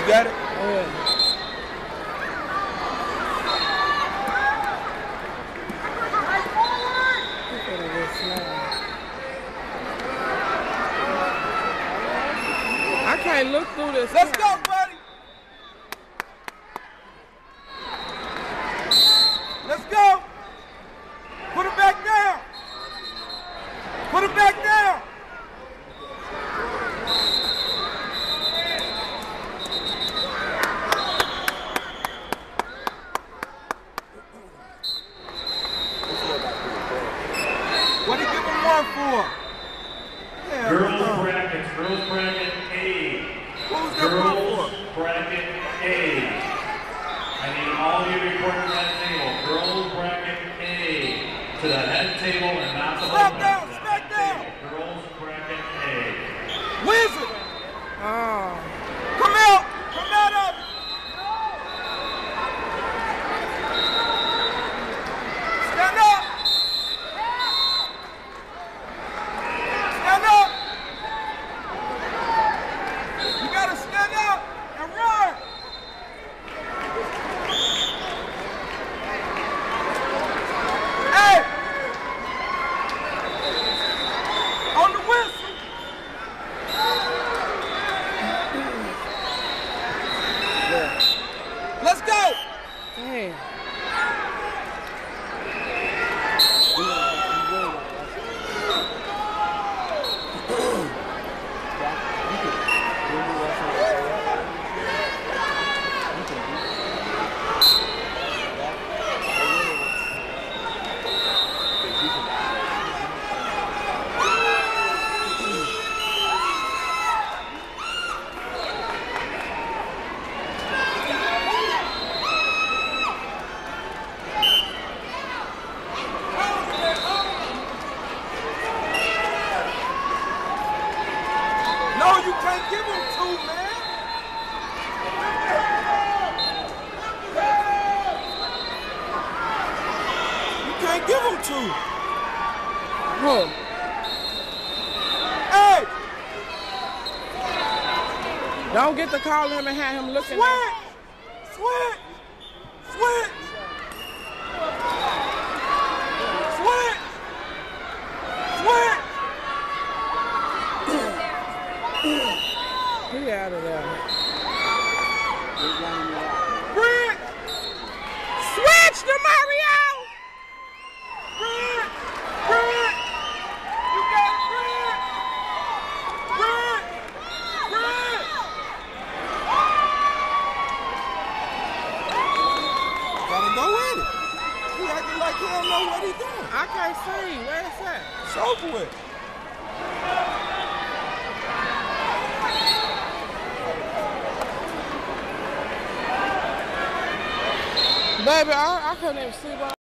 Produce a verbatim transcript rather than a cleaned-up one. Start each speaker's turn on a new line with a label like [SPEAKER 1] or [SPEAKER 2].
[SPEAKER 1] got it?
[SPEAKER 2] Yeah. I can't look through this.
[SPEAKER 1] Let's go, buddy. Let's go. Put it back down. Put it back down. What did he give him one for? Yeah,
[SPEAKER 3] Girls brackets, girls bracket A.
[SPEAKER 1] What was that one
[SPEAKER 3] Girls
[SPEAKER 1] for?
[SPEAKER 3] bracket A. I need all of you to report to that table. Girls bracket A. To the head table and not the
[SPEAKER 1] Smack
[SPEAKER 3] bottom.
[SPEAKER 1] down,
[SPEAKER 3] To the
[SPEAKER 1] smack
[SPEAKER 3] head
[SPEAKER 1] down.
[SPEAKER 3] table. Girls bracket A.
[SPEAKER 1] Wizard.
[SPEAKER 2] Oh.
[SPEAKER 1] Come out. Come out of it. Stand up. Stand up. You gotta stand up and run. Hey. On the whistle. Let's go.
[SPEAKER 2] Damn.
[SPEAKER 1] No, you can't give him two, man. You can't give him two.
[SPEAKER 2] Huh.
[SPEAKER 1] Hey,
[SPEAKER 2] Don't get to call him and have him looking
[SPEAKER 1] switch, switch, switch, switch, switch.
[SPEAKER 2] He out of there.
[SPEAKER 1] Brick,
[SPEAKER 2] Switch to Mario!
[SPEAKER 1] brick, brick. You got it, brick, brick, brick. Gotta go with it. He acting like he don't know what he doing.
[SPEAKER 2] I can't see. Where's that?
[SPEAKER 1] It's over with.
[SPEAKER 2] Baby, I, I couldn't even see what